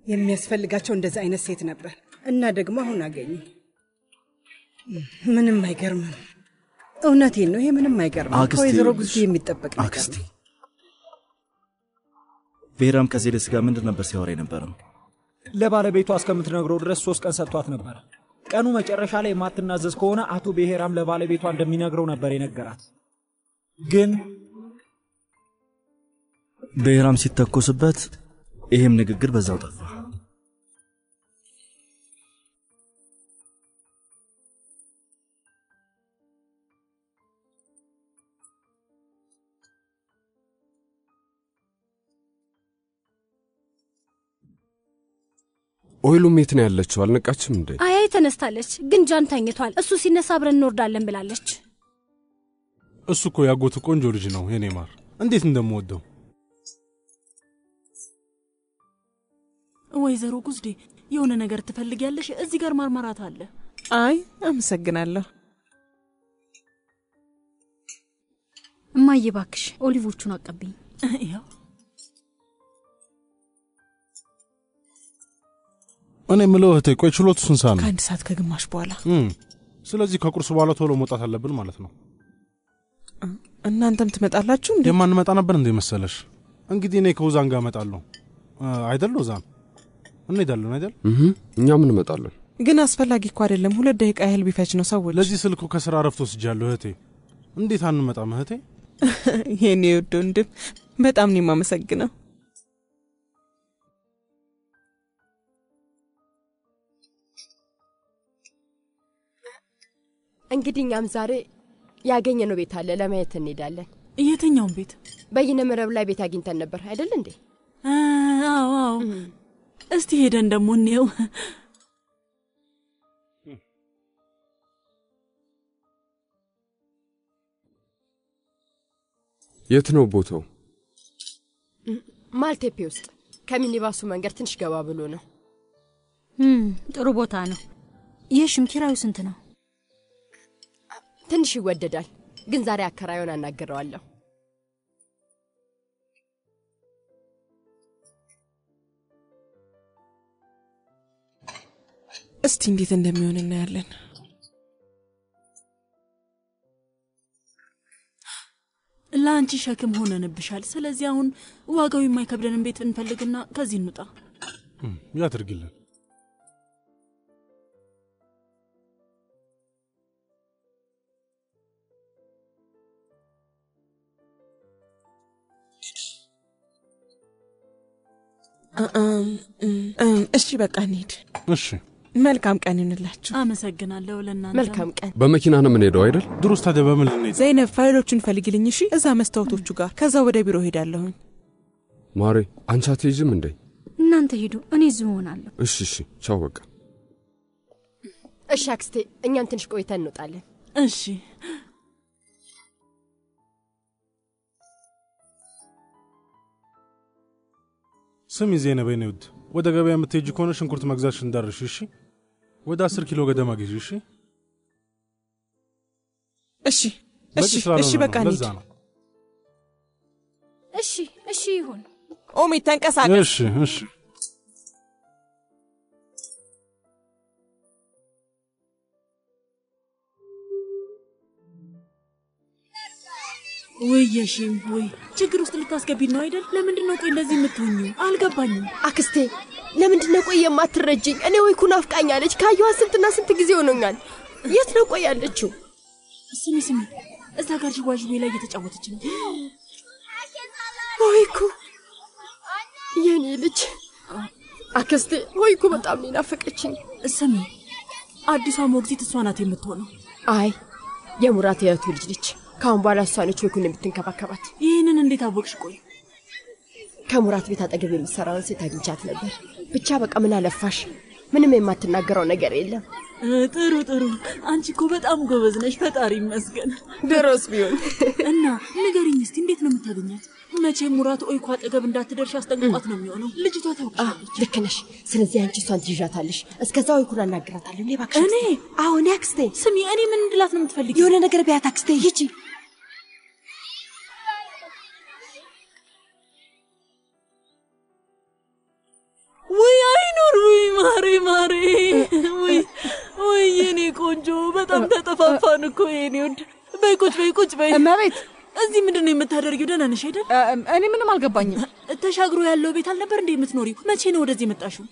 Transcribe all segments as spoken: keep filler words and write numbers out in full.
የሚያስፈልጋቸው እንደዛ አይነት ሴት ነበር እና ደግሞ አሁን አገኙ ምንም አይገርምም እውነቴን ነው ይሄ ምንም አይገርምም ወይዘሮ ጉዝዴ የሚጠበቅ ነገር አክስቴ ቤራም ከዜለስ ጋር ምንድን ነበር ሲያወራ የነበረው ለባለቤቷ እስከምትነግረው ድረስ ሶስት ቀን ሰጥቷት ነበር ቀኑ መጨረሻ ላይ ማትናዘዝ ከሆነ አቶ ቤሄራም ለባለቤቷ እንደሚነግረው ነበር የነገራት ግን ቤራም ሲተኮስበት ይሄም ንግግር በዛው ጠፋ ኦይሉም የት ነው ያለችው አልነቃችም እንዴ አይ አይ ተነስታለች ግን ጃን ተኝቷል እሱ ሲነሳ አብረን እንወርዳለን ብላለች እሱ እኮ ያጎቱ ቆንጆ ልጅ ነው የኔ ማር እንዴት እንደምወደው ወይዘሮ ጉዝዴ የሆነ ነገር ትፈልጊያለሽ እዚህ ጋር ማርማራት አለ አይ አመሰግናለሁ እማዬ ባክሽ ኦሊቮቹን አቀብኝ ያው እኔ ምለው እህቴ ቆይ ችሎቱ ስንት ሰዓት ነው ከአንድ ሰዓት ከግማሽ በኋላ እም ስለዚህ ከቁርስ በኋላ ቶሎ መውጣት አለብን ማለት ነው እናንተም ትመጣላችሁ እንዴ የማንመጣ ነበር እንዴ መሰለሽ እንግዲህ እኔ ከውዛን ጋር እመጣለሁ አይደል ውዛን እንሄዳለን አይደል እህ እኛ ምን እመጣለን ግን አስፈላጊ እኮ አይደለም ሁለት ደቂቃ ያህል ቢፈጅ ነው ሰዎች ለዚህ ስልኩ ከስራ አረፍቶ ወስጃለሁ እህቴ እንዴት አንመጣም እህቴ የኔ ወዶ እንድም በጣም ነው የማመሰግነው እንግዲህ እኛም ዛሬ ያገኘነው ቤት አለ ለማየት እንሄዳለን የትኛው ቤት በይነ መረብ ላይ ቤት አግኝተን ነበር አይደል እንዴ አዎ አዎ እስቲ ሄደን ደሞ እንየው የት ነው ቦታው ማልቴፔ ውስጥ ከሚኒባሱ መንገድ ትንሽ ገባ ብሎ ነው እም ጥሩ ቦታ ነው የሽም ኪራዩ ስንት ነው ትንሽ ይወደዳል ግን ዛሬ አከራዩን አናገረዋለሁ እስቲ እንዴት እንደሚሆን እናያለን ላንቺ ሸክም ሆነንብሻል ስለዚህ አሁን ዋጋው የማይከብደንን ቤት እንፈልግና ከዚህ እንውጣ ያድርግልን እሺ በቃ እንሂድ እሺ መልካም ቀን ይሁንላችሁ አመሰግናለሁ ለእናንተ መልካም ቀን በመኪና ነው ምን ሄደው አይደል ድሮስ ታዲያ በምን ልንሄድ ዘይነብ ፋይሎቹን ፈልጊልኝ እሺ እዛ መስታወቶቹ ጋር ከዛ ወደ ቢሮ ሄዳለሁ ማሬ አንቺ አትሄጂም እንዴ እናንተ ሄዱ እኔ እዚህ ሆናለሁ እሺ እሺ ቻው በቃ እሺ አክስቴ እኛም ትንሽ ቆይተን እንወጣለን እሺ ስሚ ዜነብ የኔ ውድ ወደ ገበያ የምትሄጂ ከሆነ ሽንኩርት መግዛትሽ እንዳርሽ እሺ ወደ አስር ኪሎ ገደማ ግዢ እሺ እሺ እሺ እሺ በቃ እንሂድ እሺ እሺ ይሁን ኦሚ ተንቀሳቀስ እሺ እሺ ወይ የሺም ወይ ችግር ውስጥ ልታስገቢ ነው አይደል ለምንድን ነው ቆይ እንደዚህ የምትሆኚው አልገባኝም አክስቴ ለምንድን ነው ቆይ የማትረጂኝ እኔ ወይ ኩን አፍቃኛለች ካየዋ ስንትና ስንት ጊዜ ሆኖኛል የት ነው ቆይ ያለችው ስሚ ስሚ እዛ ጋር ጅዋጅዌ ላይ እየተጫወተች ነው ወይኩ የኔ ልጅ አክስቴ ወይኩ በጣም ነው ናፈቀችኝ ስሚ አዲሷ ሞግዚት እሷ ናት የምትሆነው አይ የሙራት የቱ ልጅ ልጅ ካሁን በኋላ እሷነች ወይኩን የምትንከባከባት ይህንን እንዴት አወቅሽ ቆይ ከሙራት ቤት አጠገብ የምትሰራውን ሴት አግኝቻት ነበር ብቻ በቃ ምን አለፋሽ ምንም የማትናገረው ነገር የለም ጥሩ ጥሩ አንቺ እኮ በጣም ጎበዝ ነሽ ፈጣሪ ይመስገን ድሮስ ቢሆን እና ንገሪኝ እስቲ እንዴት ነው የምታገኛት መቼ ሙራት ኦይኳ አጠገብ እንዳትደርሽ አስጠንቅቋት ነው የሚሆነው ልጅቷ ታውቃለች ልክ ነሽ ስለዚህ አንቺ እሷን ትይዣታለሽ እስከዛው ኦይኩን አናግራታለሁ እኔ ባክሽ እኔ አዎ እኔ አክስቴ ስሚ እኔ ምን እንድላት ነው የምትፈልጊው የሆነ ነገር ቢያት አክስቴ ሂጂ ወይ ወይ ማሬ ወይ ወይ የኔ ቆንጆ በጣም ተጠፋፋን እኮ የኔ ወድ በይ ቁጭ በይ ቁጭ በይ እመቤት እዚህ ምንድነው የምታደርጊው ደህና ነሽ አይደል እኔ ምንም አልገባኝም ተሻግሮ ያለው ቤት አልነበር እንዴ የምትኖሪው መቼ ነው ወደዚህ መጣሽው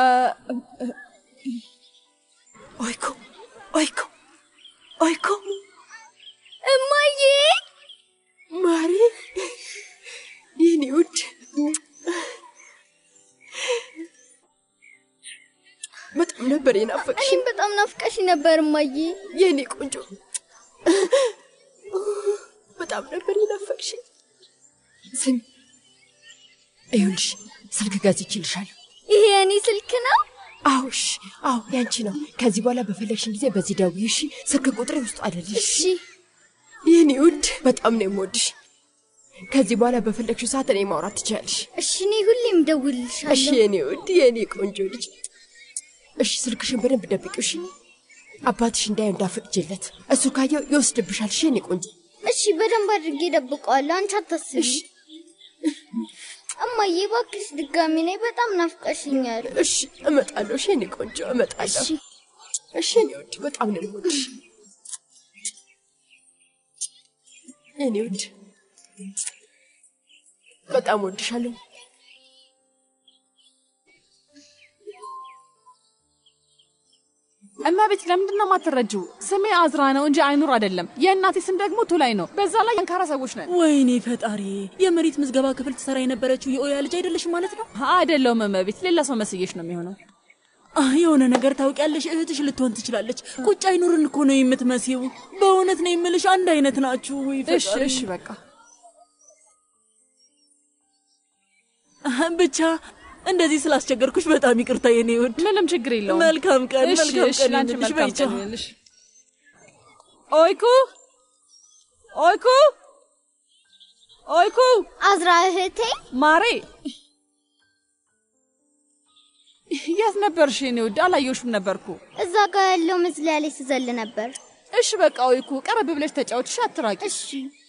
ኦይኮ ኦይኮ ኦይኮ እማዬ ማሪ የኔ ውድ በጣም ነበር የናፈቅሽ እኔም በጣም ናፍቀሽ ነበር እማዬ የኔ ቆንጆ በጣም ነበር የናፈቅሽ ስሚ ይኸውልሽ ስልክ ገዝቼልሻለሁ ይሄ የኔ ስልክ ነው አውሽ አው ያንቺ ነው ከዚህ በኋላ በፈለግሽን ጊዜ በዚህ ደውዪ እሺ ስልክ ቁጥሬ ውስጥ አይደልሽ እሺ የኔ ውድ በጣም ነው የምወድሽ ከዚህ በኋላ በፈለግሽው ሰዓት እኔ ማውራት ትችያለሽ እሺ እኔ ሁሌም ደውልልሻለሁ እሺ የኔ ውድ የኔ ቆንጆ ልጅ እሺ ስልክሽን በደንብ ደብቂው እሺ አባትሽ እንዳይው እንዳፈቅጅለት እሱ ካየው ይወስድብሻል እሺ የኔ ቆንጆ እሺ በደንብ አድርጌ ደብቀዋለሁ አንቺ አታስቢ እማዬ እባክሽ ድጋሚ ነይ በጣም ናፍቀሽኛል እሺ እመጣለሁ እሺ የኔ ቆንጆ እመጣለሁ እሺ የኔ ውድ በጣም ነው የምወድሽ የኔ ውድ በጣም ወድሻለሁ እመቤት ለምንድነው ማትረጂው ስሜ አዝራ ነው እንጂ አይኑር አይደለም የእናቴ ስም ደግሞ ቱላይ ነው በዛ ላይ አንካራ ሰዎች ነን ወይኔ ፈጣሪ የመሬት ምዝገባ ክፍል ትሰራ የነበረችው የኦያ ልጅ አይደለሽ ማለት ነው አይደለም እመቤት ሌላ ሰው መስየሽ ነው የሚሆነው አህ የሆነ ነገር ታውቂያለሽ እህትሽ ልትሆን ትችላለች ቁጭ አይኑርን እኮ ነው የምትመስይው በእውነት ነው የምልሽ አንድ አይነት ናችሁ ወይ ፈጣሪ እሺ እሺ በቃ ብቻ እንደዚህ ስላስቸገርኩሽ በጣም ይቅርታ የኔ ውድ ምንም ችግር የለውም መልካም ቀን መልካም ቀን ላንቺ መልካም ቀን ይልሽ ኦይኩ ኦይኩ ኦይኩ አዝራ እህቴ ማሬ የት ነበርሽ የኔ ውድ አላየሁሽም ነበርኩ እዛ ጋር ያለው መዝለያ ላይ ስዘል ነበር እሺ በቃ ኦይኩ ቀረብ ብለሽ ተጫውተሽ አትራቂ እሺ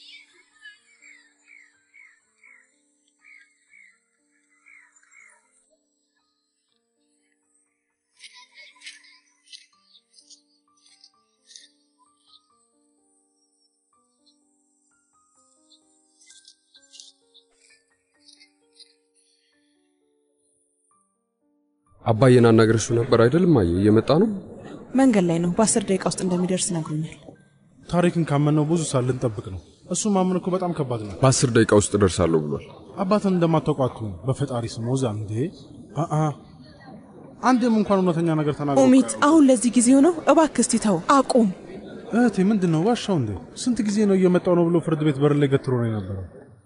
አባዬን አናግረሽው ነበር አይደል ማየ እየመጣ ነው መንገድ ላይ ነው በአስር ደቂቃ ውስጥ እንደሚደርስ ነግሮኛል ታሪክን ካመነው ብዙ ሰዓት ልንጠብቅ ነው እሱ ማመን እኮ በጣም ከባድ ነው በአስር ደቂቃ ውስጥ ደርሳለሁ ብሏል አባትን እንደማታውቋቱ በፈጣሪ ስም ወዛ እንዴ አአ አንዴም እንኳን እውነተኛ ነገር ተናገሩ ኡሚት አሁን ለዚህ ጊዜው ነው እባክህ እስቲ ተው አቁም እህቴ ምንድነው ዋሻው እንዴ ስንት ጊዜ ነው እየመጣው ነው ብሎ ፍርድ ቤት በር ላይ ገትሮ ነው የነበረው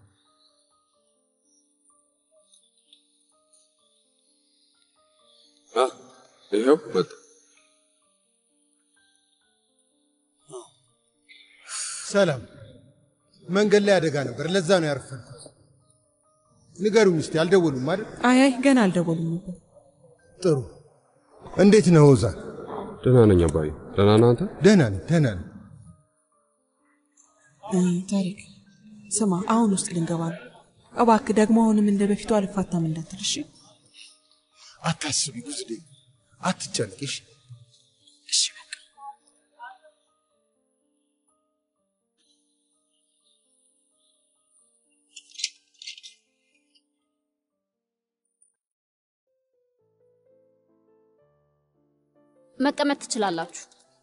አ ይሄው መጣ ሰላም መንገድ ላይ አደጋ ነበር ለዛ ነው ያረፈኩት ንገሩኝ እስቲ አልደወሉም አይደል አይ አይ ገና አልደወሉም ነበር ጥሩ እንዴት ነው ወዛ ደህና ነኝ አባዬ ደህና ነህ አንተ ደህና ነኝ ደህና ነኝ ታሪክ ስማ አሁን ውስጥ ልንገባ ነው እባክህ ደግሞ አሁንም እንደ በፊቱ አልፋታም እንዳትልሽ አታስቢ ጉዝዴ አትጨንቂሽ እሺ በቃ መቀመጥ ትችላላችሁ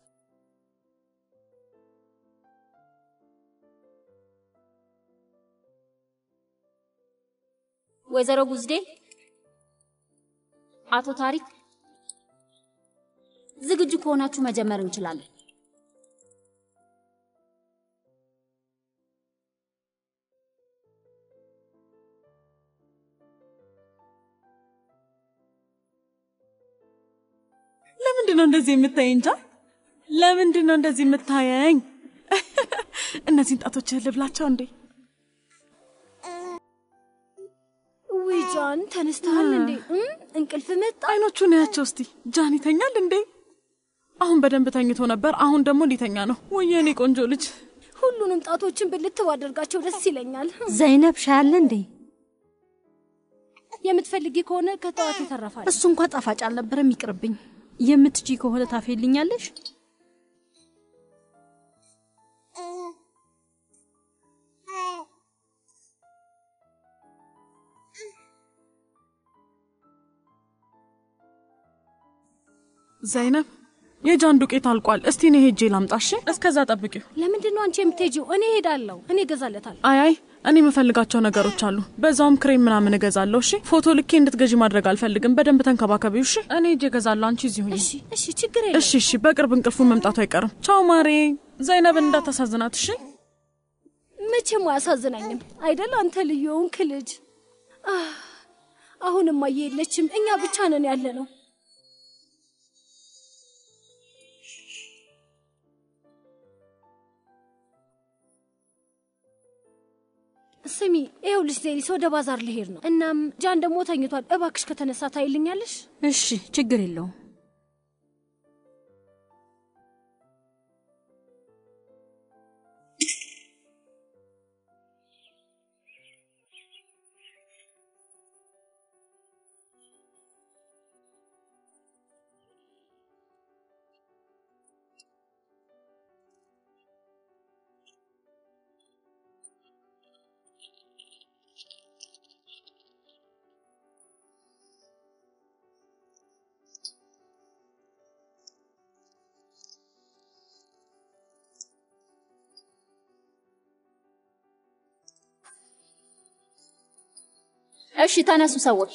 ወይዘሮ ጉዝዴ አቶ ታሪክ ዝግጁ ከሆናችሁ መጀመር እንችላለን ለምንድነው እንደዚህ የምታየኝ እንጃ ለምንድነው እንደዚህ የምታየኝ እነዚህ ጣቶች ልብላቸው እንዴ ጃን ተነስተሃል እንዴ እንቅልፍ መጣ አይኖቹን ያቸው እስቲ ጃን ይተኛል እንዴ አሁን በደንብ ተኝቶ ነበር አሁን ደግሞ ሊተኛ ነው ወየኔ ቆንጆ ልጅ ሁሉንም ጣቶችን ብልት ባደርጋቸው ደስ ይለኛል ዘይነብ ሻል እንዴ የምትፈልጊ ከሆነ ከጠዋት ይተረፋል። እሱ እንኳን ጣፋጭ አልነበረም ይቅርብኝ። የምትጂ ከሆነ ታፌልኛለሽ? ዘይነብ የጃን ዱቄት አልቋል። እስቲ እኔ ሄጄ ላምጣሽ። እስከዛ ጠብቂው። ለምንድን ነው አንቺ የምትሄጂው? እኔ ሄዳለሁ። እኔ እገዛለታለሁ። አይ አይ እኔ የምፈልጋቸው ነገሮች አሉ። በዛውም ክሬም ምናምን እገዛለሁ። እሺ ፎቶ ልኬ እንድትገዢ ማድረግ አልፈልግም። በደንብ ተንከባከቢው። እሺ እኔ ሄጄ እገዛለሁ። አንቺ እዚህ ሁኚ። እሺ እሺ ችግር የለም። እሺ እሺ በቅርብ እንቅልፉ መምጣቱ አይቀርም። ቻው ማሬ። ዘይነብን እንዳታሳዝናት እሺ። መቼም አያሳዝናኝም አይደል? አንተ ልዩ የሆንክ ልጅ። አሁንም እማዬ የለችም። እኛ ብቻ ነን ያለነው። ስሚ ይኸውልሽ ዜሪስ ወደ ባዛር ልሄድ ነው። እናም ጃን ደግሞ ተኝቷል። እባክሽ ከተነሳ ታይልኛለሽ? እሺ ችግር የለውም። እሺ ተነሱ ሰዎች።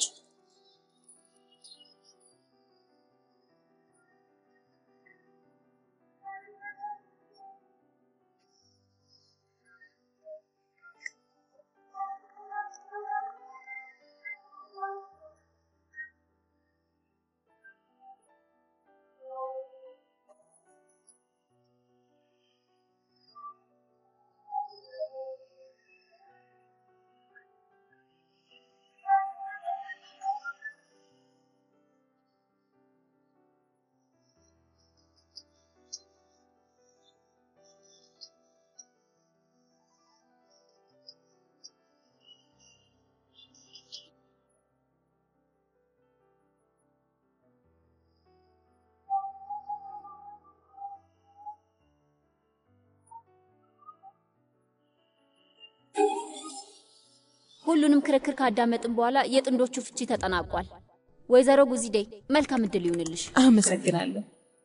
ሁሉንም ክርክር ካዳመጥን በኋላ የጥንዶቹ ፍቺ ተጠናቋል። ወይዘሮ ጉዚዴ መልካም እድል ይሁንልሽ። አመሰግናለሁ።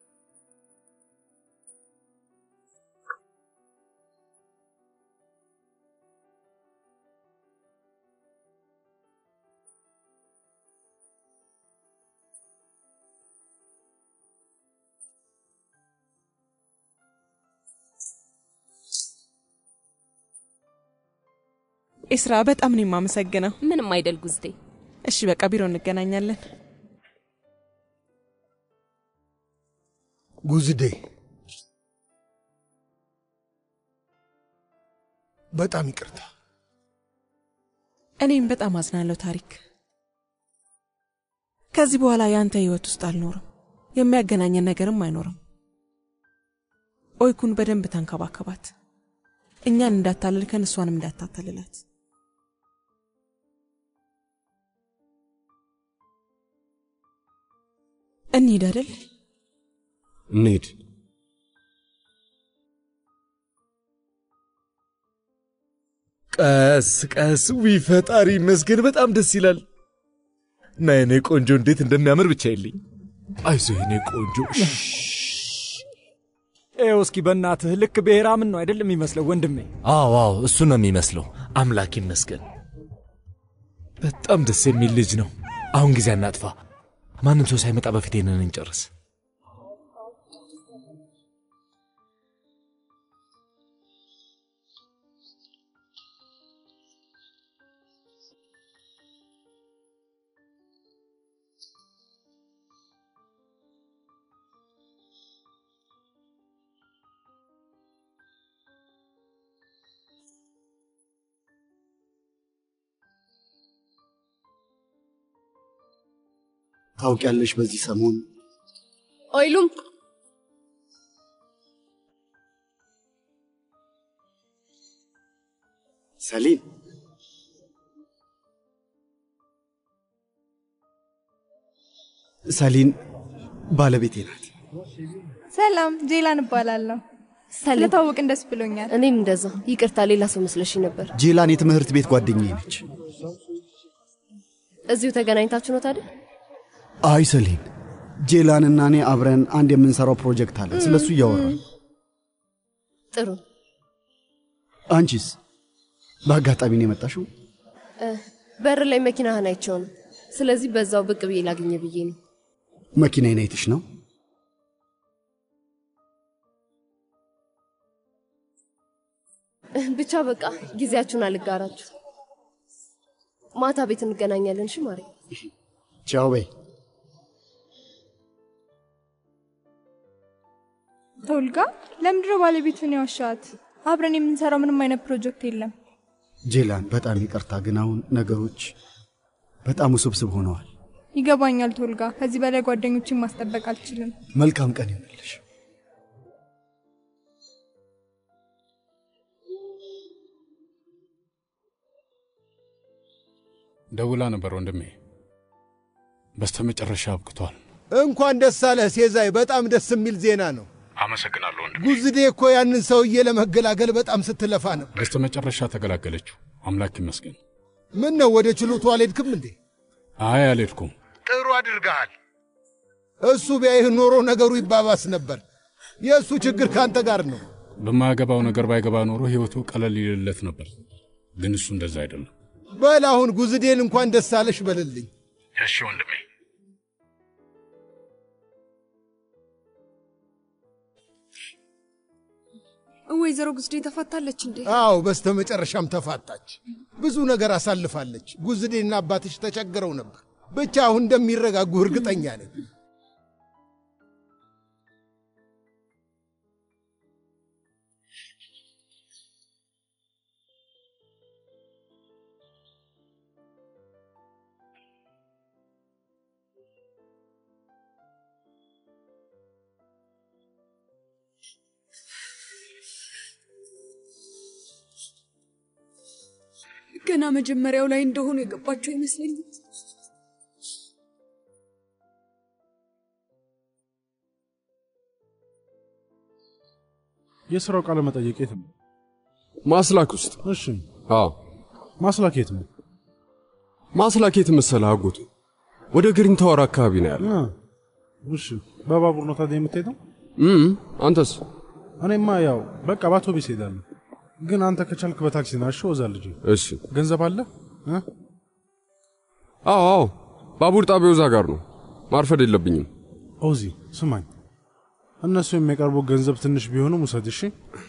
ኢስራ በጣም ነው የማመሰግነው። ምንም አይደል ጉዝዴ። እሺ በቃ ቢሮ እንገናኛለን። ጉዝዴ በጣም ይቅርታ። እኔም በጣም አዝናለሁ ታሪክ። ከዚህ በኋላ ያንተ ህይወት ውስጥ አልኖርም። የሚያገናኘን ነገርም አይኖርም። ኦይኩን በደንብ ተንከባከባት። እኛን እንዳታለልከን እሷንም እንዳታታልላት። እንሂድ አይደል? እንሂድ። ቀስ ቀስ ዊ ፈጣሪ መስገን በጣም ደስ ይላል። ና የኔ ቆንጆ እንዴት እንደሚያምር ብቻ ይልኝ። አይዞህ የኔ ቆንጆ። ኤው እስኪ በእናትህ ልክ ብሔራምን ነው አይደል የሚመስለው ወንድሜ? አዎ አዎ እሱ ነው የሚመስለው። አምላክ ይመስገን። በጣም ደስ የሚል ልጅ ነው። አሁን ጊዜ አናጥፋ። ማንም ሰው ሳይመጣ በፊት ይሄንን እንጨርስ። ታውቂያለሽ በዚህ ሰሞን ኦይሉም ሰሊም ሰሊን ባለቤቴ ናት። ሰላም ጄላን እባላለሁ። ስለታወቅን ደስ ብሎኛል። እኔም እንደዛ። ይቅርታ ሌላ ሰው መስለሽ ነበር። ጄላን የትምህርት ቤት ጓደኛዬ ነች። እዚሁ ተገናኝታችሁ ነው ታዲያ? አይ ሰሊን፣ ጄላንና እኔ አብረን አንድ የምንሰራው ፕሮጀክት አለ። ስለሱ እያወራን። ጥሩ። አንቺስ በአጋጣሚ ነው የመጣሽው? በር ላይ መኪናህን አይቼው ነው። ስለዚህ በዛው ብቅ ብዬ ላግኘ ብዬ ነው። መኪናዬን አይተሽ ነው? ብቻ በቃ ጊዜያችሁን አልጋራችሁ። ማታ ቤት እንገናኛለን። እሺ ማሬ። ቻው በይ። ተውልጋ ለምንድነው ባለቤቱን ያዋሻት? አብረን የምንሰራው ምንም አይነት ፕሮጀክት የለም። ጄላን በጣም ይቅርታ፣ ግን አሁን ነገሮች በጣም ውስብስብ ሆነዋል። ይገባኛል ተውልጋ። ከዚህ በላይ ጓደኞችን ማስጠበቅ አልችልም። መልካም ቀን ይሁንልሽ። ደውላ ነበር ወንድሜ። በስተመጨረሻ አብቅቷል። እንኳን ደስ አለህ ሴዛይ። በጣም ደስ የሚል ዜና ነው። አመሰግናለሁ ወንድሜ። ጉዝዴ እኮ ያንን ሰውዬ ለመገላገል በጣም ስትለፋ ነበር። በስተመጨረሻ ተገላገለችው። አምላክ ይመስገን። ምን ነው ወደ ችሎቱ አልሄድክም እንዴ? አይ አልሄድኩም። ጥሩ አድርገሃል። እሱ ቢያይህ ኖሮ ነገሩ ይባባስ ነበር። የእሱ ችግር ካንተ ጋር ነው። በማያገባው ነገር ባይገባ ኖሮ ህይወቱ ቀለል ይልለት ነበር። ግን እሱ እንደዛ አይደለም። በል አሁን ጉዝዴን እንኳን ደስ አለሽ በልልኝ። እሺ ወንድሜ። ወይዘሮ ጉዝዴ ተፋታለች እንዴ? አዎ በስተመጨረሻም ተፋታች። ብዙ ነገር አሳልፋለች። ጉዝዴና አባትሽ ተቸግረው ነበር። ብቻ አሁን እንደሚረጋጉ እርግጠኛ ነኝ። ገና መጀመሪያው ላይ እንደሆነ የገባቸው ይመስለኛል። የሥራው ቃለ መጠየቅ የት ነው? ማስላክ ውስጥ። እሺ። አዎ ማስላክ የት ነው? ማስላክ የት መሰለህ አጎቱ? ወደ ግሪን ታወር አካባቢ ነው ያለው። እሺ። በባቡር ነው ታዲያ የምትሄደው? እም አንተስ? እኔማ ያው በቃ በአውቶቡስ ሄዳለሁ። ግን አንተ ከቻልክ በታክሲ ና። እሺ ወዛ ልጅ። እሺ። ገንዘብ አለ? አዎ አዎ፣ ባቡር ጣቢያው እዛ ጋር ነው። ማርፈድ የለብኝም። ኦዚ ስማኝ፣ እነሱ የሚያቀርቡ ገንዘብ ትንሽ ቢሆንም ውሰድ። እሺ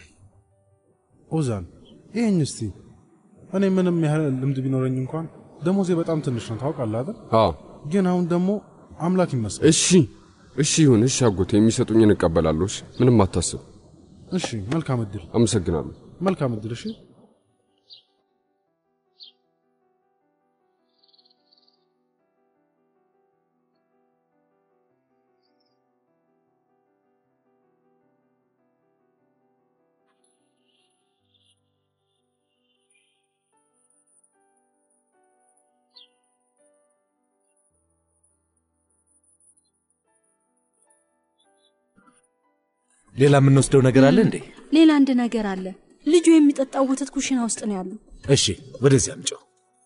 ኦዛን፣ ይሄን እስቲ እኔ ምንም ያህል ልምድ ቢኖረኝ እንኳን ደሞዜ በጣም ትንሽ ነው ታውቃለህ አይደል? አዎ። ግን አሁን ደግሞ አምላክ ይመስገን። እሺ እሺ ይሁን። እሺ አጎቴ፣ የሚሰጡኝን እቀበላለሁ። እሺ ምንም አታስብ። እሺ መልካም እድል። አመሰግናለሁ። መልካም እድል። እሺ ሌላ የምንወስደው ነገር አለ እንዴ? ሌላ አንድ ነገር አለ። ልጁ የሚጠጣው ወተት ኩሽና ውስጥ ነው ያለው። እሺ ወደዚህ አምጪው።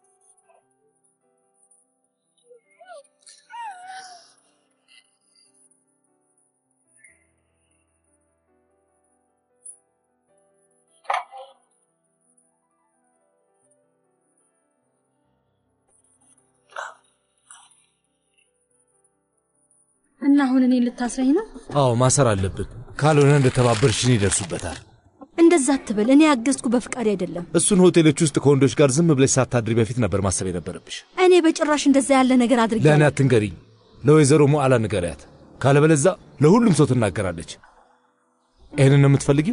እና አሁን እኔ ልታስረኝ ነው? አዎ ማሰር አለብን። ካልሆነ እንደተባበርሽን ይደርሱበታል። እንደዛ አትበል። እኔ ያገዝኩ በፍቃድ አይደለም። እሱን ሆቴሎች ውስጥ ከወንዶች ጋር ዝም ብለሽ ሳታድሪ በፊት ነበር ማሰብ የነበረብሽ። እኔ በጭራሽ እንደዛ ያለ ነገር አድርጌ ለእኔ አትንገሪኝ። ለወይዘሮ ሙዓላ ንገሪያት። ካለበለዛ ለሁሉም ሰው ትናገራለች። ይህንን ነው የምትፈልጊው?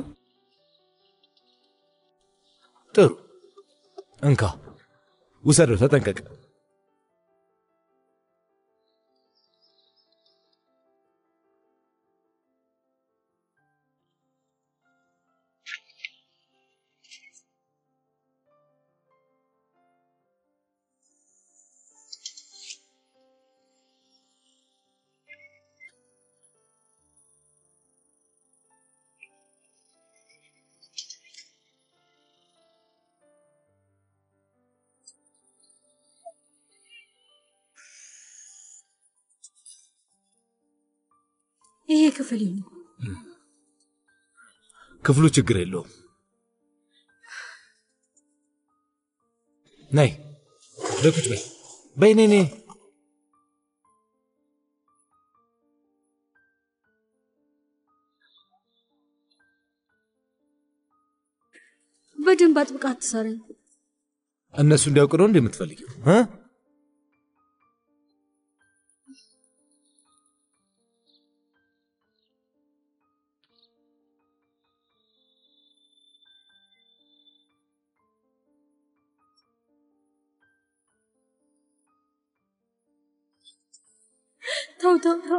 ጥሩ እንካ ውሰደው፣ ተጠንቀቅ። ይሄ ክፍል ነው። ክፍሉ ችግር የለውም። ነይ ለቁጭ በይ በይ ነይ ነይ። በደንብ አጥብቃ አትሰረኝ። እነሱ እንዲያውቁ ነው እንደምትፈልጊው እ ተው ተው ተው።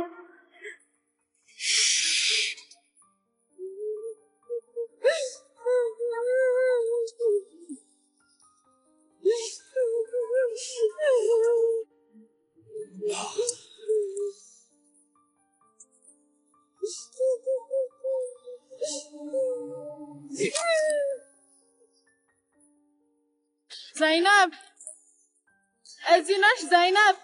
زينب أزيناش زينب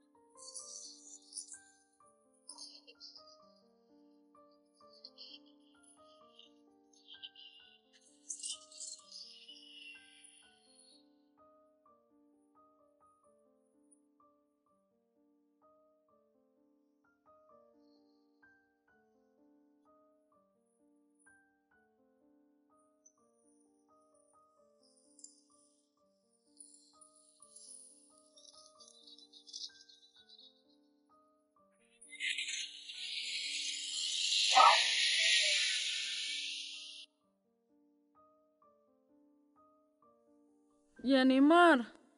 يا نيمار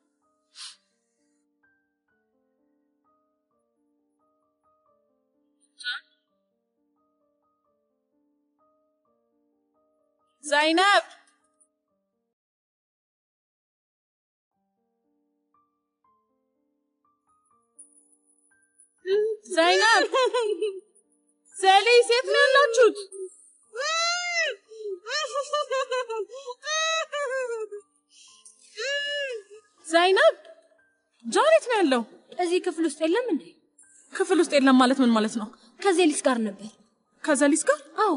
زينب زينب سالي سيفنا اللوتشوت زينب جارت ነው ያለው እዚህ ክፍል ውስጥ የለም እንዴ? ክፍል ውስጥ የለም ማለት ምን ማለት ነው? ከዘሊስ ጋር ነበር። ከዘሊስ ጋር? አዎ።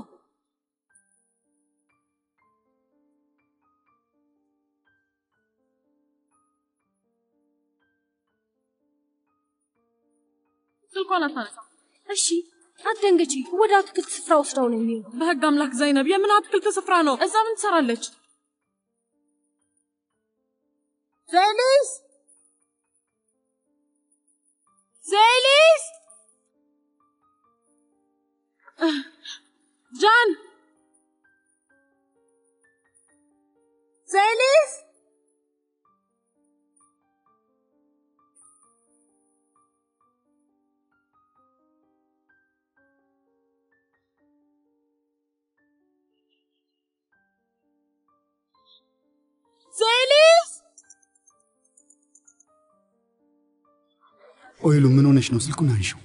ስልኳን አታነሳ። እሺ አትደንግጪ። ወደ አትክልት ስፍራ ወስዳው ነው የሚሆነው። በህግ አምላክ ዘይነብ፣ የምን አትክልት ስፍራ ነው? እዛ ምን ትሰራለች? زيليس زيليس جان زيليس زيليس ኦይሉ ምን ሆነሽ ነው? ስልኩን አንሺው።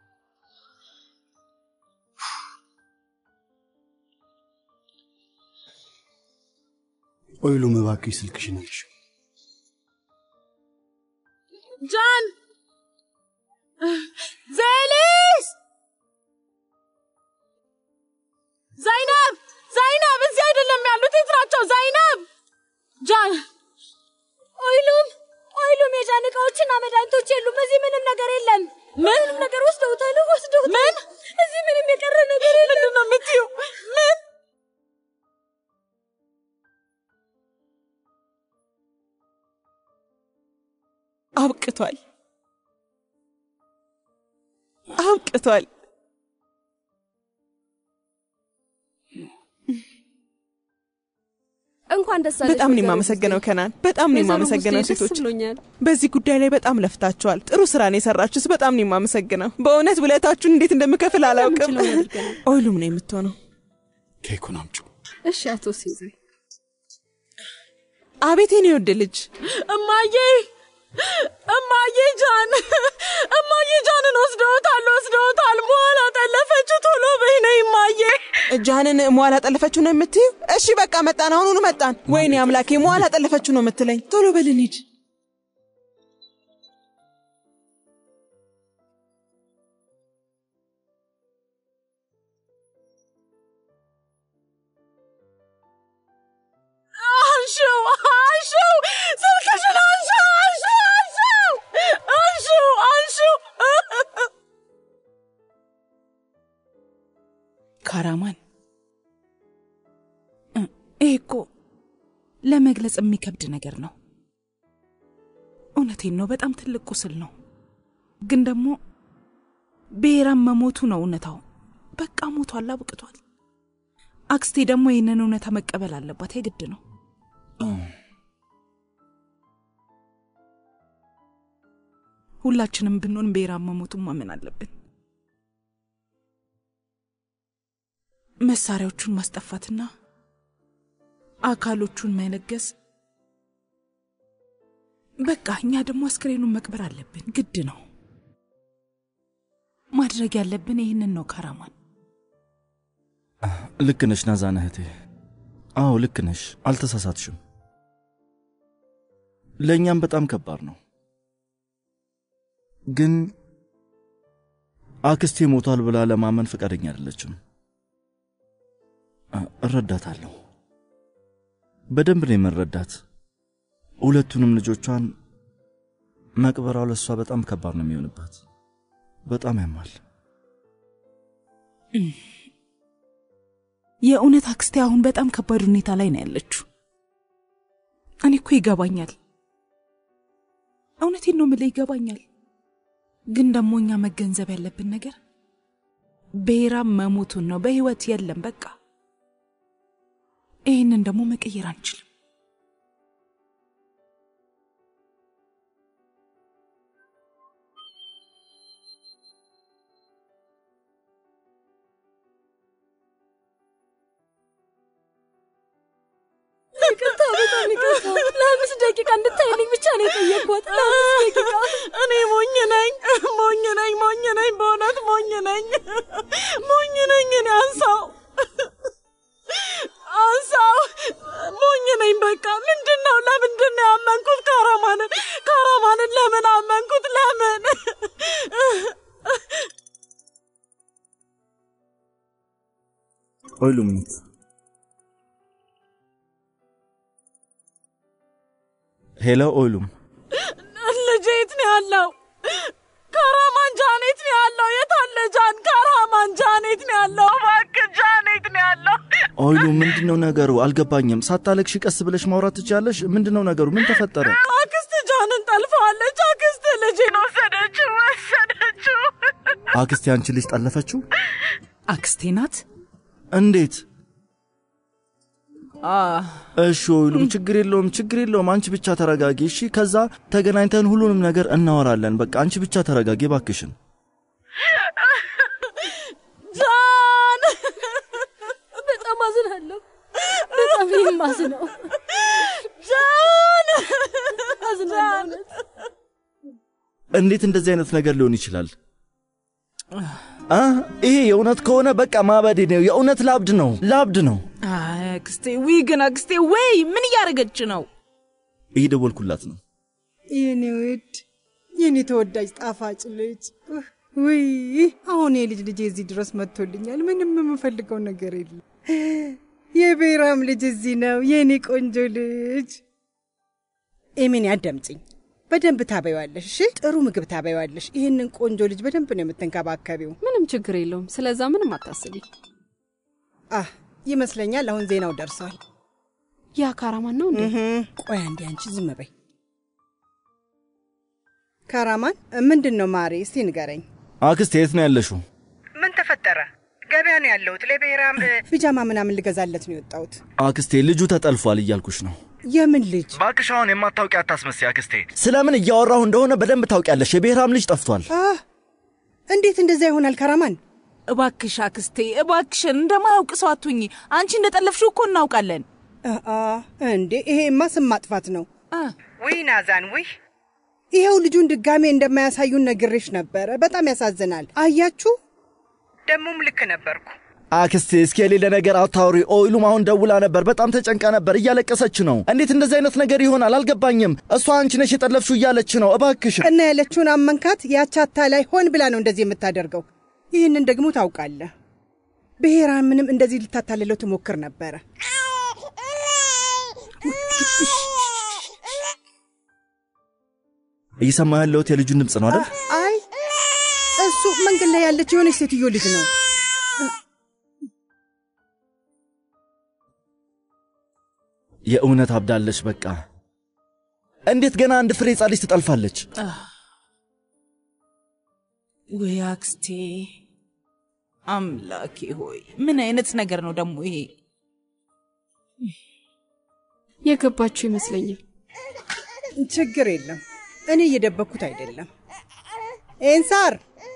ኦይሉ እባክሽ ስልክሽን አንሺው። ጃን ዘሊስ ዘይነብ ዘይነብ እዚህ አይደለም ያሉት። የት ናቸው? ዘይነብ ጃን ኦይሉም ኦይሉም የጃን እቃዎችና መድኃኒቶች የሉም። እዚህ ምንም ነገር የለም። ምንም ነገር ወስደውታል ወስደውታል። ምን? እዚህ ምንም የቀረ ነገር የለም። ምንድን ነው የምትይው? ምን? አብቅቷል አብቅቷል። እንኳን ደስ አለሽ። በጣም ነው የማመሰግነው ከናን፣ በጣም ነው የማመሰግነው ሴቶች። በዚህ ጉዳይ ላይ በጣም ለፍታችኋል። ጥሩ ስራ ነው የሰራችሁት። በጣም ነው የማመሰግነው። በእውነት ውለታችሁን እንዴት እንደምከፍል አላውቅም። ኦይሉም ነው የምትሆነው። ኬኩን አምጪው። እሺ አቶ ሲዛይ። አቤት የኔ ወድ ልጅ። እማዬ እማዬ ጃን እማዬ ጃንን ወስደውታል ወስደውታል። መዋላ ጠለፈችው። ቶሎ በይ ነይ እማዬ። ጃንን መዋላ ጠለፈችው ነው የምትይው? እሺ በቃ መጣን፣ አሁኑኑ መጣን። ወይኔ አምላኬ መዋላ ጠለፈችው ነው የምትለኝ? ቶሎ በል እንሂድ። ካራማን እኮ ለመግለጽ የሚከብድ ነገር ነው። እውነቴን ነው፣ በጣም ትልቅ ቁስል ነው። ግን ደግሞ ቤራም መሞቱ ነው እውነታው። በቃ ሞቷል፣ አብቅቷል። አክስቴ ደግሞ ይህንን እውነታ መቀበል አለባት፣ የግድ ነው። ሁላችንም ብንሆን ቤራም መሞቱን ማመን አለብን። መሳሪያዎቹን ማስጠፋትና አካሎቹን መነገስ፣ በቃ እኛ ደግሞ አስክሬኑን መቅበር አለብን፣ ግድ ነው። ማድረግ ያለብን ይህንን ነው ካራማን። ልክ ነሽ ናዛን እህቴ። አዎ ልክ ነሽ፣ አልተሳሳትሽም። ለእኛም በጣም ከባድ ነው። ግን አክስቴ ሞቷል ብላ ለማመን ፈቃደኛ አይደለችም። እረዳታለሁ፣ በደንብ ነው የምረዳት። ሁለቱንም ልጆቿን መቅበራው ለሷ በጣም ከባድ ነው የሚሆንባት። በጣም ያማል። የእውነት አክስቴ አሁን በጣም ከባድ ሁኔታ ላይ ነው ያለችው። እኔ እኮ ይገባኛል፣ እውነቴን ነው የምልህ ይገባኛል። ግን ደግሞ እኛ መገንዘብ ያለብን ነገር ቤራም መሞቱን ነው፣ በህይወት የለም በቃ። ይህንን ደግሞ መቀየር አንችልም። ይቅርታ፣ በጣም ይቅርታ። ለአምስት ደቂቃ እንድታይልኝ ብቻ ነው የጠየቅኩት። ለአምስት ደቂቃ። እኔ ሞኝ ነኝ፣ ሞኝ ነኝ፣ ሞኝ ነኝ፣ በእውነት ሞኝ ነኝ፣ ሞኝ ነኝ። እኔ አንሳው አንሳው ሞኝ ነኝ በቃ። ምንድን ነው? ለምንድን ነው ያመንኩት ካራማንን? ካራማንን ለምን አመንኩት? ለምን? ኦይሉም ሄሎ ኦይሉም፣ ልጄ የት ነው ያለው? ካራማን ጃን የት ነው ያለው? የት አለ ጃን? ካራማን ጃን የት ነው ያለው? እባክህ ጃን የት ነው ያለው? ኦይሉም ምንድነው ነገሩ? አልገባኝም። ሳታለቅሽ ቀስ ብለሽ ማውራት ትችያለሽ? ምንድነው ነገሩ? ምን ተፈጠረ? አክስት ጃንን ጠልፈዋለች። አክስት ልጄን ወሰደችው፣ ወሰደችው። አክስቴ አንቺ ልጅ ጠለፈችው? አክስቴ ናት? እንዴት? አህ እሺ ኦይሉም፣ ችግር የለውም፣ ችግር የለውም። አንቺ ብቻ ተረጋጊ እሺ? ከዛ ተገናኝተን ሁሉንም ነገር እናወራለን። በቃ አንቺ ብቻ ተረጋጊ ባክሽን። ጃን በጣም አዝናለሁ፣ በጣም የማዝነው ጃን፣ አዝናለሁ። እንዴት እንደዚህ አይነት ነገር ሊሆን ይችላል? አ ይሄ የእውነት ከሆነ በቃ ማበዴ ነው። የእውነት ላብድ ነው፣ ላብድ ነው። አክስቴ ወይ ግን አክስቴ ወይ ምን ያረጋግጭ ነው? እየደወልኩላት ነው። የኔ ውድ፣ የኔ ተወዳጅ ጣፋጭ ልጅ፣ ወይ አሁን የልጅ ልጅ እዚህ ድረስ መጥቶልኛል። ምንም የምፈልገው ነገር የለም። የቤራም ልጅ እዚህ ነው፣ የኔ ቆንጆ ልጅ። ኤሚን ያዳምጪኝ፣ በደንብ ታበይዋለሽ እሺ? ጥሩ ምግብ ታበይዋለሽ። ይሄንን ቆንጆ ልጅ በደንብ ነው የምትንከባከቢው። ምንም ችግር የለውም፣ ስለዛ ምንም አታስቢ። አህ ይመስለኛል አሁን ዜናው ደርሷል። ያ ካራማን ነው እንዴ? ቆይ አንዴ አንቺ ዝም በይ። ካራማን ምንድነው ማሪ? እስቲ ንገረኝ። አክስቴ የት ነው ያለሽው? ምን ተፈጠረ? ገበያ ነው ያለሁት። ለቤራም ቢጃማ ምናምን ልገዛለት ነው የወጣሁት። አክስቴ ልጁ ተጠልፏል እያልኩሽ ነው። የምን ልጅ? ባክሽ አሁን የማታውቂ አታስመስይ አክስቴ። ስለምን እያወራሁ እንደሆነ በደንብ ታውቂያለሽ። የቤራም ልጅ ጠፍቷል። አህ እንዴት እንደዛ ይሆናል ካራማን? እባክሽ አክስቴ እባክሽን፣ እንደማያውቅ ሰው አትሁኚ። አንቺ እንደጠለፍሽው እኮ እናውቃለን። አአ እንዴ ይሄማ ስም ማጥፋት ነው። ወይ ናዛን፣ ወይ ይሄው ልጁን ድጋሜ እንደማያሳዩን ነግሬሽ ነበረ። በጣም ያሳዝናል። አያችሁ፣ ደሞም ልክ ነበርኩ። አክስቴ እስኪ የሌለ ነገር አታውሪ። ኦይሉም አሁን ደውላ ነበር፣ በጣም ተጨንቃ ነበር፣ እያለቀሰች ነው። እንዴት እንደዚህ አይነት ነገር ይሆናል? አልገባኝም። እሷ አንቺ ነሽ የጠለፍሽው እያለች ነው። እባክሽ እና ያለችውን አመንካት። ያቻታ ላይ ሆን ብላ ነው እንደዚህ የምታደርገው። ይህንን ደግሞ ታውቃለህ። ብሔራን ምንም እንደዚህ ልታታልለው ትሞክር ነበረ። እየሰማ ያለሁት የልጁን ድምፅ ነው አይደል? አይ እሱ መንገድ ላይ ያለች የሆነች ሴትዮ ልጅ ነው። የእውነት አብዳለች። በቃ እንዴት ገና አንድ ፍሬ ሕፃን ልጅ ትጠልፋለች? ወይ አክስቴ፣ አምላኬ ሆይ ምን አይነት ነገር ነው ደግሞ ይሄ? የገባችሁ ይመስለኛል። ችግር የለም፣ እኔ እየደበኩት አይደለም። ኤንሳር።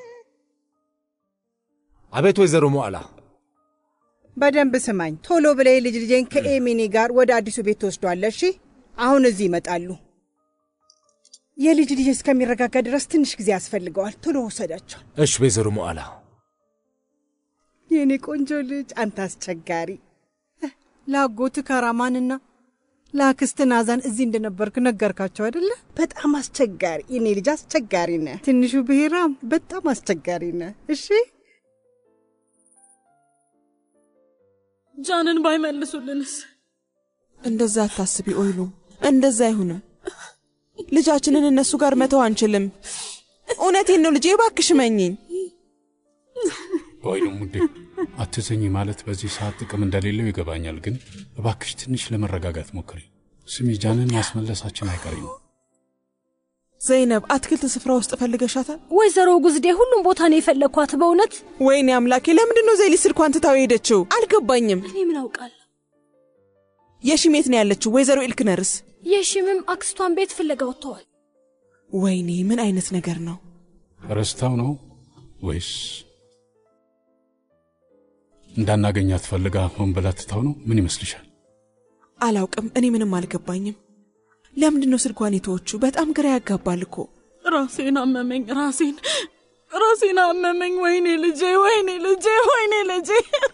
አቤት ወይዘሮ ሞዓላ። በደንብ ስማኝ። ቶሎ ብለህ ልጅ ልጄን ከኤሚኒ ጋር ወደ አዲሱ ቤት ትወስዷለሽ። እሺ? አሁን እዚህ ይመጣሉ። የልጅ ልጅ እስከሚረጋጋ ድረስ ትንሽ ጊዜ ያስፈልገዋል። ቶሎ ወሰዳቸው። እሺ ወይዘሮ ሞዓላ። የኔ ቆንጆ ልጅ፣ አንተ አስቸጋሪ። ላጎት ካራማንና ለአክስት ናዛን እዚህ እንደነበርክ ነገርካቸው አይደለ? በጣም አስቸጋሪ የኔ ልጅ፣ አስቸጋሪ ነህ። ትንሹ ብሔራም በጣም አስቸጋሪ ነህ። እሺ? ጃንን ባይመልሱልንስ? እንደዛ አታስቢ ኦይሉ፣ እንደዛ አይሁንም። ልጃችንን እነሱ ጋር መተው አንችልም። እውነቴን ነው ልጄ፣ እባክሽ መኝኝ። ኦይሉ ሙዴ፣ አትዘኝ ማለት በዚህ ሰዓት ጥቅም እንደሌለው ይገባኛል፣ ግን እባክሽ ትንሽ ለመረጋጋት ሞክሪ። ስሚ፣ ጃንን ማስመለሳችን አይቀሬ ነው። ዘይነብ፣ አትክልት ስፍራ ውስጥ ፈልገሻታል? ወይዘሮ ጉዝዴ፣ ሁሉም ቦታ ነው የፈለኳት በእውነት። ወይኔ አምላኬ፣ ለምንድን ነው ዘይሊ ስልኳን ትታው ሄደችው? አልገባኝም። እኔ ምን አውቃለሁ። የሺሜት ነው ያለችው። ወይዘሮ ኢልክነርስ? የሺምም አክስቷን ቤት ፍለጋ ወጥተዋል። ወይኔ ምን አይነት ነገር ነው? ረስታው ነው ወይስ እንዳናገኛት ፈልጋ ሆን ብላ ትታው ነው? ምን ይመስልሻል? አላውቅም። እኔ ምንም አልገባኝም። ለምንድን ነው ስልኳን የተወችው? በጣም ግራ ያጋባል እኮ። ራሴን አመመኝ፣ ራሴን ራሴን አመመኝ። ወይኔ ልጄ፣ ወይኔ ልጄ፣ ወይኔ ልጄ።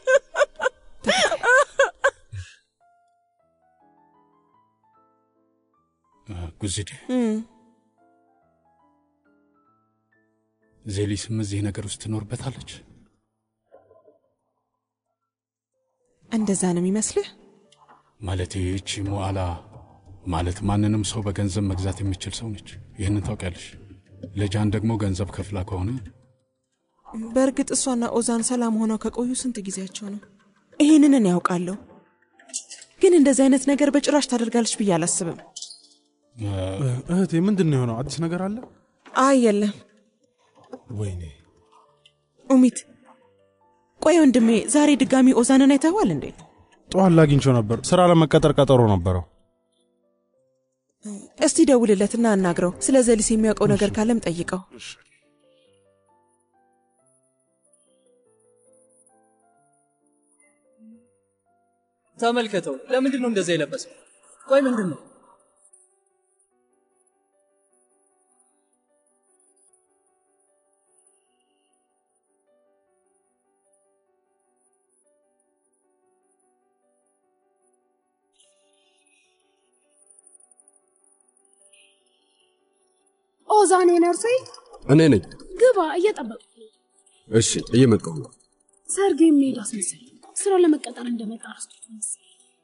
ጉዝዴ፣ ዜሊስም እዚህ ነገር ውስጥ ትኖርበታለች? እንደዛ ነው የሚመስልህ? ማለቴ እቺ ሞዓላ ማለት ማንንም ሰው በገንዘብ መግዛት የሚችል ሰው ነች። ይህንን ታውቂያለሽ። ለጃን ደግሞ ገንዘብ ከፍላ ከሆነ በእርግጥ እሷና ኦዛን ሰላም ሆነው ከቆዩ ስንት ጊዜያቸው ነው? ይህንን እኔ ያውቃለሁ፣ ግን እንደዚህ አይነት ነገር በጭራሽ ታደርጋለች ብዬ አላስብም። እህቴ፣ ምንድን ነው የሆነው? አዲስ ነገር አለ? አይ የለም። ወይኔ ኡሚት፣ ቆይ ወንድሜ፣ ዛሬ ድጋሚ ኦዛንን አይተኸዋል እንዴ? ጠዋት ላግኝቼው ነበር። ስራ ለመቀጠር ቀጠሮ ነበረው። እስቲ ደውልለትና አናግረው። ስለ ዘሊስ የሚያውቀው ነገር ካለም ጠይቀው። ተመልከተው። ለምንድን ነው እንደዛ የለበሰው? ቆይ ምንድን ነው? ኦዛኔ ነርሴ? እኔ ነኝ። ግባ፣ እየጠበቁ። እሺ፣ እየመጣሁ ነው። ሰርግ የሚሄድ አስመሰል። ስራ ለመቀጠር እንደመጣ ረስቶት መሰለኝ።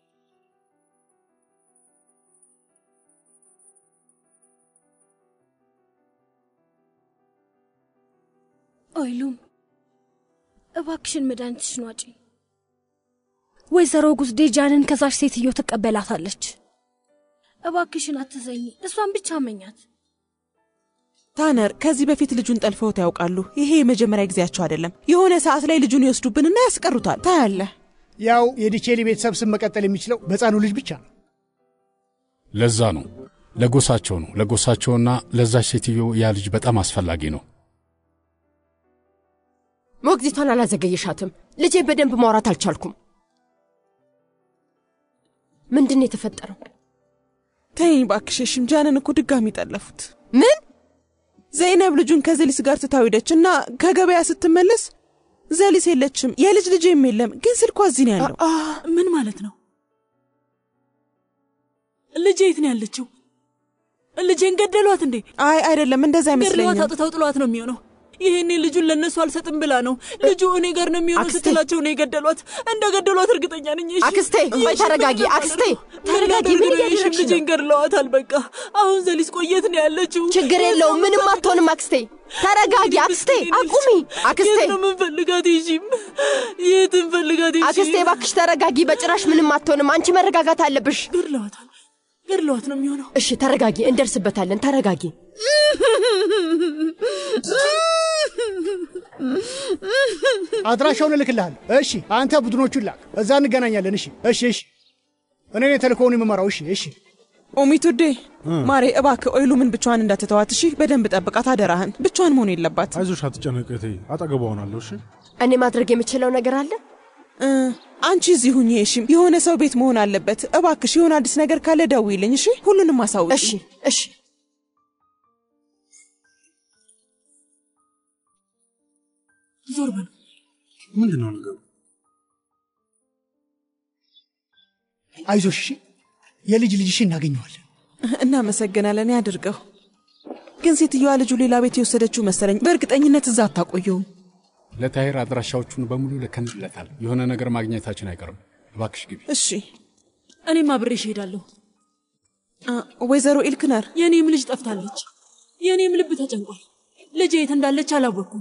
ኦይሉም፣ እባክሽን መድኃኒትሽን ዋጪ። ወይዘሮ ጉዝዴ ጃንን ከዛች ሴትዮ ትቀበላታለች። እባክሽን አትዘኝ፣ እሷን ብቻ መኛት። ታነር፣ ከዚህ በፊት ልጁን ጠልፈውት ያውቃሉ። ይሄ የመጀመሪያ ጊዜያቸው አይደለም። የሆነ ሰዓት ላይ ልጁን ይወስዱብንና ያስቀሩታል። ታያለህ። ያው የዲቼሊ ቤተሰብ ስም መቀጠል የሚችለው በሕፃኑ ልጅ ብቻ ነው። ለዛ ነው፣ ለጎሳቸው ነው። ለጎሳቸውና ለዛች ሴትዮ ያ ልጅ በጣም አስፈላጊ ነው። ሞግዚቷን አላዘገየሻትም። ልጄ በደንብ ማውራት አልቻልኩም። ምንድን ነው የተፈጠረው? ተይኝ እባክሽ። ጃንን እኮ ድጋሚ ጠለፉት። ምን? ዘይነብ ልጁን ከዘሊስ ጋር ትታወደች እና ከገበያ ስትመለስ ዘሊስ የለችም፣ የልጅ ልጅም የለም፣ ግን ስልኳ እዚህ ነው ያለው። ምን ማለት ነው? ልጄ የት ነው ያለችው? ልጄን ገደሏት እንዴ? አይ አይደለም፣ እንደዛ አይመስለኝም። ገድለዋት አጥተው ጥሏት ነው የሚሆነው። ይሄኔ ልጁን ለነሱ አልሰጥም ብላ ነው። ልጁ እኔ ጋር ነው የሚሆነው ስትላቸው ነው የገደሏት። እንደገደሏት እርግጠኛ ነኝ። እሺ አክስቴ፣ ቆይ ተረጋጊ። አክስቴ ተረጋጊ። ምን እያደረግሽ ነው? ልጄን ገድለዋታል። በቃ አሁን ዘሊስ ቆየት ነው ያለችው። ችግር የለውም፣ ምንም አትሆንም። አክስቴ ተረጋጊ። አክስቴ አቁሚ። አክስቴ የት ነው የምንፈልጋት? ይሺም የት እንፈልጋት? ይሺ አክስቴ እባክሽ ተረጋጊ። በጭራሽ ምንም አትሆንም። አንቺ መረጋጋት አለብሽ። ገድለዋታል። ገድለዋት ነው የሚሆነው። እሺ ተረጋጊ፣ እንደርስበታለን። ተረጋጊ። አድራሻውን እልክልሃለሁ። እሺ አንተ ቡድኖቹን ላክ፣ እዛ እንገናኛለን። እሺ እሺ እሺ። እኔ ነኝ ተልእኮውን የምመራው። እሺ እሺ። ኦሚቱዴ ማሬ እባክህ ኦይሉምን ብቻዋን እንዳትተዋት እሺ። በደንብ ጠብቃት አደራህን። ብቻዋን መሆን የለባት። አይዞሽ፣ አትጨነቂ እህቴ፣ አጠገቧ ሆናለሁ። እሺ እኔ ማድረግ የምችለው ነገር አለ። አንቺ እዚህ ሁኚ። እሺ የሆነ ሰው ቤት መሆን አለበት። እባክሽ የሆነ አዲስ ነገር ካለ ደውይልኝ። እሺ ሁሉንም አሳውቂ። እሺ እሺ። ዞር በል። ምንድነው ነገሩ? አይዞሽ፣ እሺ የልጅ ልጅሽ እናገኘዋለን። እናመሰግናለን። ያድርገው። ግን ሴትዮዋ ልጁ ሌላ ቤት የወሰደችው መሰለኝ። በእርግጠኝነት እዛ አታቆየውም። ለታሂር አድራሻዎቹን በሙሉ ልከንለታል። የሆነ ነገር ማግኘታችን አይቀርም። እባክሽ ግቢ። እሺ እኔም አብሬሽ እሄዳለሁ። ወይዘሮ ኢልክነር፣ የኔም ልጅ ጠፍታለች። የኔም ልብ ተጨንቋል። ልጄ የት እንዳለች አላወቅኩም።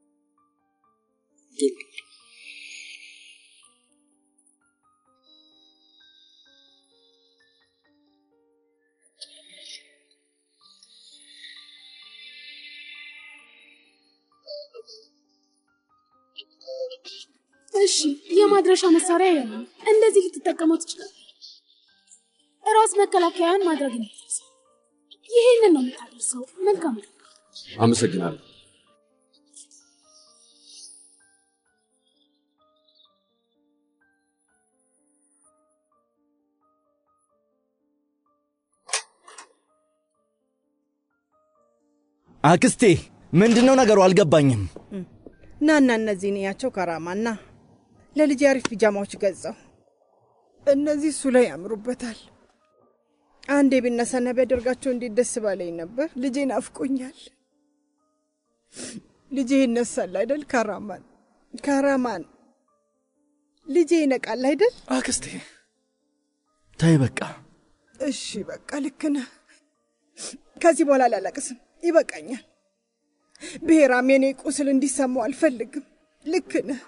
እሺ የማድረሻ መሳሪያ ያለው እንደዚህ ልትጠቀመው ትችላለህ። ራስ መከላከያን ማድረግ ነው። ይሄንን ነው የምታደርሰው። መልካም። አመሰግናለሁ። አክስቴ ምንድነው ነገሩ? አልገባኝም። ናና እነዚህ ያቸው ከራማና ለልጅ አሪፍ ፒጃማዎች ገዛው። እነዚህ እሱ ላይ ያምሩበታል። አንዴ ቢነሳና ቢያደርጋቸው እንዴት ደስ ባለኝ ነበር። ልጄ ናፍቆኛል። ልጄ ይነሳል አይደል? ከራማን ከራማን ልጄ ይነቃል አይደል? አክስቴ ታይ በቃ። እሺ በቃ ልክ ነህ። ከዚህ በኋላ አላለቅስም። ይበቃኛል። ብሔራም የኔ ቁስል እንዲሰማው አልፈልግም። ልክ ነህ።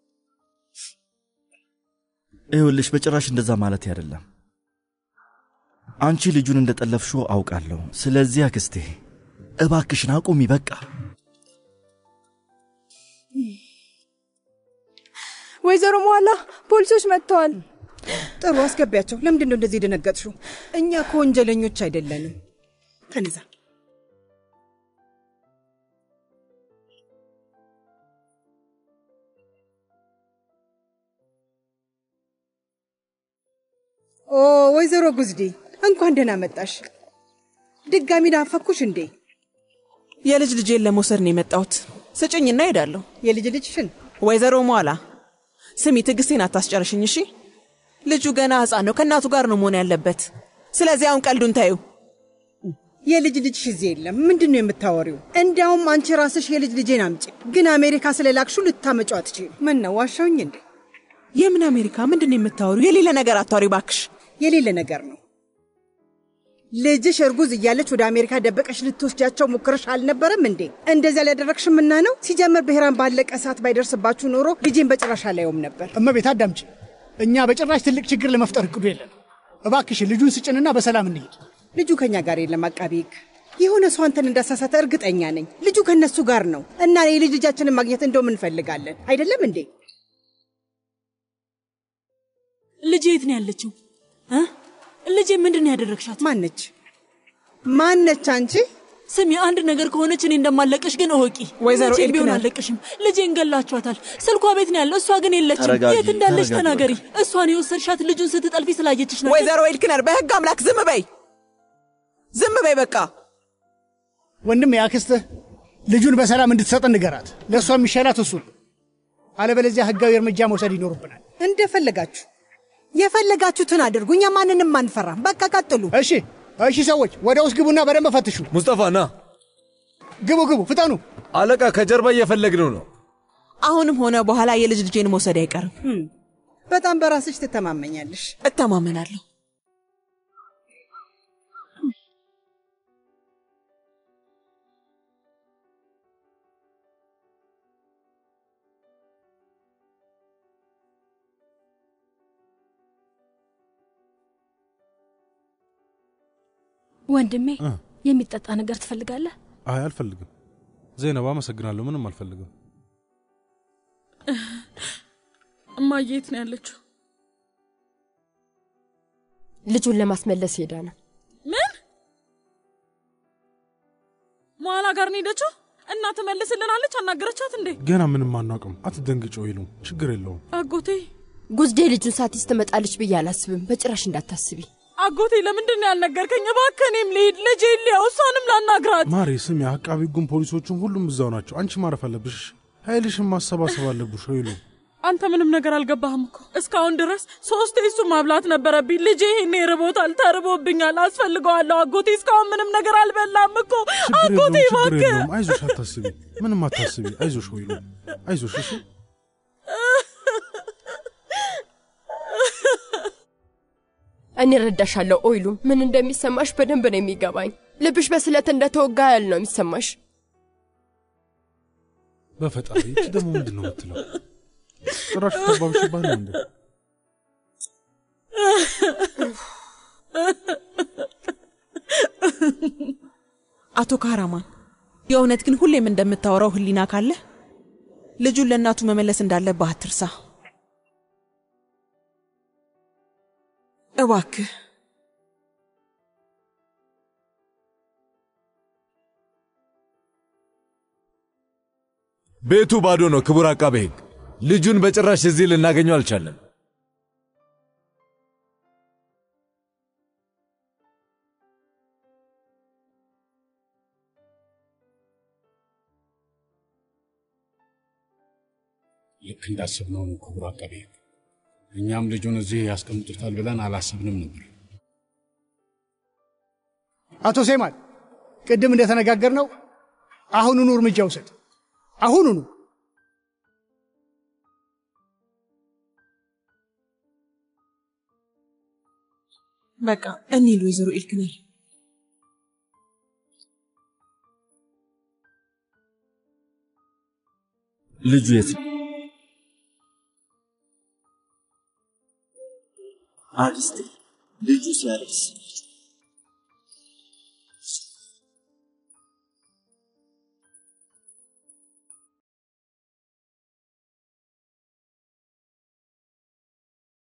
ይኸውልሽ በጭራሽ እንደዛ ማለት አይደለም። አንቺ ልጁን እንደጠለፍሽው አውቃለሁ። ስለዚህ አክስቴ እባክሽን አቁሚ በቃ። ወይዘሮ መዋላ ፖሊሶች መጥተዋል። ጥሩ አስገቢያቸው። ለምንድን ነው እንደዚህ ደነገጥሽው? እኛ ከወንጀለኞች አይደለንም። ተነዛ። ኦ ወይዘሮ ጉዝዴ እንኳን ደህና መጣሽ። ድጋሚ ናፈኩሽ እንዴ? የልጅ ልጄን ለመውሰድ ነው የመጣሁት። ስጭኝና ሄዳለሁ። የልጅ ልጅሽን? ወይዘሮ መዋላ ስሚ፣ ትዕግስቴን አታስጨርሽኝ እሺ። ልጁ ገና ሕፃን ነው። ከእናቱ ጋር ነው መሆን ያለበት። ስለዚህ አሁን ቀልዱን ታዩ። የልጅ ልጅሽ እዚህ የለም። ምንድን ነው የምታወሪው? እንዲያውም አንቺ ራስሽ የልጅ ልጄን አምጪ። ግን አሜሪካ ስለላክሹ ልታመጪው አትችይም። ምን ነው ዋሻውኝ እንዴ? የምን አሜሪካ? ምንድን ነው የምታወሪው? የሌለ ነገር አታወሪ ባክሽ። የሌለ ነገር ነው። ልጅሽ እርጉዝ እያለች ወደ አሜሪካ ደበቀሽ ልትወስጃቸው ሞክረሽ አልነበረም እንዴ? እንደዚያ ሊያደረግሽምና ነው። ሲጀምር ብሔራን ባለቀ ሰዓት ባይደርስባችሁ ኖሮ ልጄን በጭራሽ አላየውም ነበር። እመቤት አዳምጪ፣ እኛ በጭራሽ ትልቅ ችግር ለመፍጠር እቅዱ የለን። እባክሽ ልጁን ስጭንና በሰላም እንሂድ። ልጁ ከኛ ጋር የለም አቃቤ ሕግ። የሆነ ሰው አንተን እንዳሳሳተ እርግጠኛ ነኝ። ልጁ ከነሱ ጋር ነው እና የልጅ ልጃችንን ማግኘት እንደውም እንፈልጋለን። አይደለም እንዴ? ልጄ የት ነው ያለችው? እ ልጄ ምንድን ነው ያደረግሻት? ማነች ማነች? አንቺ ስሚ፣ አንድ ነገር ከሆነች እኔ እንደማለቀሽ ግን እወቂ። ወይዘሮ ኤልክና ቢሆን አለቀሽም። ልጄን ገላችኋታል። ስልኳ ቤት ነው ያለው፣ እሷ ግን የለችም። የት እንዳለች ተናገሪ። እሷን የወሰድሻት ልጁን ስትጠልፊ ስላየችሽ ነው። ወይዘሮ ኤልክነር በህግ አምላክ ዝም በይ፣ ዝም በይ በቃ። ወንድም ያክስትህ ልጁን በሰላም እንድትሰጥ ንገራት። ለእሷ የሚሻላት እሱ ነው። አለበለዚያ ህጋዊ እርምጃ መውሰድ ይኖርብናል። እንደፈለጋችሁ የፈለጋችሁትን አድርጉ። እኛ ማንንም አንፈራም። በቃ ቀጥሉ። እሺ እሺ፣ ሰዎች ወደ ውስጥ ግቡና በደንብ ፈትሹ። ሙስጠፋ ና ግቡ ግቡ፣ ፍጠኑ። አለቃ ከጀርባ እየፈለግነው ነው። አሁንም ሆነ በኋላ የልጅ ልጄን መውሰድ አይቀርም። በጣም በራስሽ ትተማመኛለሽ። እተማመናለሁ። ወንድሜ የሚጠጣ ነገር ትፈልጋለህ? አይ አልፈልግም። ዘይነብ አመሰግናለሁ፣ ምንም አልፈልግም። እማዬ የት ነው ያለችው? ልጁን ለማስመለስ ሄዳ ነው። ምን? መዋላ ጋር ነው ሄደችው? እና ትመልስልናለች? አናገረቻት እንዴ? ገና ምንም አናውቅም። አትደንግጨው ይሉ ችግር የለውም። አጎቴ ጉዝዴ ልጁን ሳትይዝ ትመጣለች ብዬ አላስብም። በጭራሽ እንዳታስቢ። አጎቴ ለምንድን ነው ያልነገርከኝ? እባክህ እኔም ልሂድ፣ ልጄ ሊያው እሷንም ላናግራት። ማሬ ስሚ፣ አቃቢ ሕጉም ፖሊሶቹም ሁሉም እዛው ናቸው። አንቺ ማረፍ አለብሽ። ኃይልሽን ማሰባሰብ አለብሽ። ይሉ አንተ ምንም ነገር አልገባህም እኮ። እስካሁን ድረስ ሶስት እሱ ማብላት ነበረብኝ። ልጄ ይሄኔ ርቦታል፣ ተርቦብኛል፣ አስፈልገዋለሁ። አጎቴ እስካሁን ምንም ነገር አልበላም እኮ። አጎቴ እባክህ። አይዞሽ፣ አታስቢ፣ ምንም አታስቢ። አይዞሽ ይሉ አይዞሽ። እሺ እኔ ረዳሻለሁ። ኦይሉ ምን እንደሚሰማሽ በደንብ ነው የሚገባኝ። ልብሽ በስለት እንደተወጋ ያህል ነው የሚሰማሽ። በፈጣሪ እቺ ደግሞ ምንድን ነው የምትለው? ጭራሽ ተባብሽባት ነው እንዴ? አቶ ካራማን የእውነት ግን ሁሌም እንደምታወራው ህሊና ካለ ልጁን ለእናቱ መመለስ እንዳለብህ አትርሳ። እባክህ ቤቱ ባዶ ነው። ክቡር አቃቤ ሕግ፣ ልጁን በጭራሽ እዚህ ልናገኘው አልቻለም። ልክ እንዳሰብነው ነው ክቡር አቃቤ ሕግ። እኛም ልጁን እዚህ ያስቀምጡታል ብለን አላሰብንም ነበር። አቶ ሴማን ቅድም እንደተነጋገርነው አሁኑኑ እርምጃ ውሰድ። አሁኑኑ። በቃ እንሂድ ወይዘሮ ኢልክነር። ልጁ የት ነው? አክስቴ ልጁ ሲያለቅስ